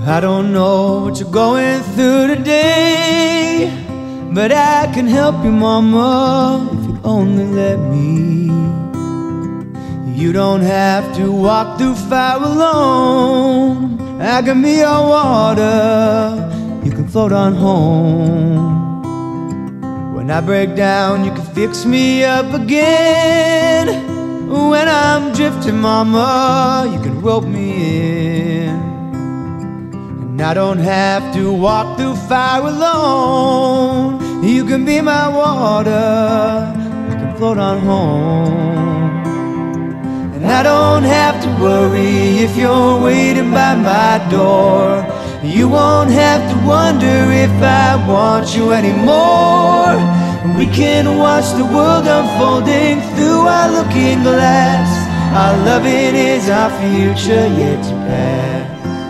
I don't know what you're going through today, but I can help you, mama, if you only let me. You don't have to walk through fire alone. I can be your water, you can float on home. When I break down, you can fix me up again. When I'm drifting, mama, you can rope me in. And I don't have to walk through fire alone. You can be my water, I can float on home. And I don't have to worry if you're waiting by my door. You won't have to wonder if I want you anymore. We can watch the world unfolding through our looking glass. Our loving is our future yet to pass.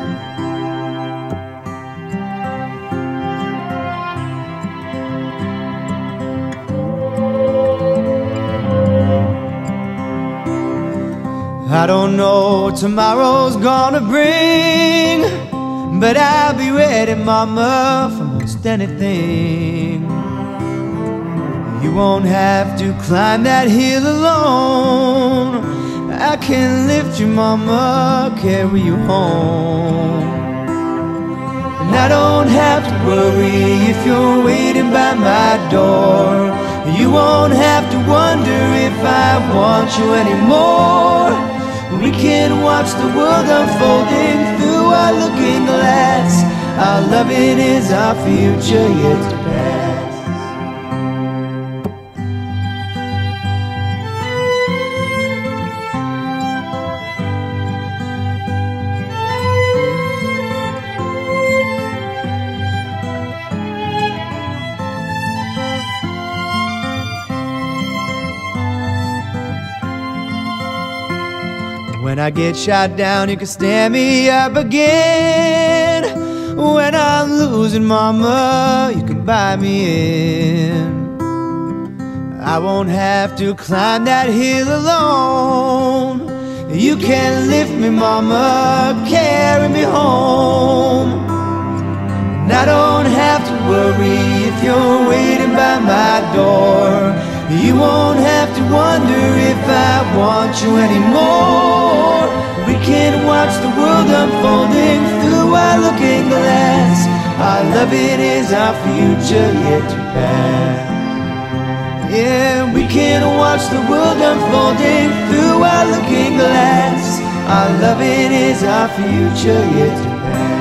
I don't know what tomorrow's gonna bring, but I'll be ready, mama, for most anything. You won't have to climb that hill alone. I can lift you, mama, carry you home. And I don't have to worry if you're waiting by my door. You won't have to wonder if I want you anymore. We can watch the world unfolding through our looking glass. Our loving is our future yet to pass. When I get shot down, you can stand me up again. When I'm losing, mama, you can buy me in. I won't have to climb that hill alone. You can lift me, mama, carry me home. And I don't have to worry if you're waiting by my door. You won't have to wonder if I want you anymore. We can watch the world unfolding through our looking glass. Our loving is our future yet to pass. Yeah, we can watch the world unfolding through our looking glass. Our loving is our future yet to pass.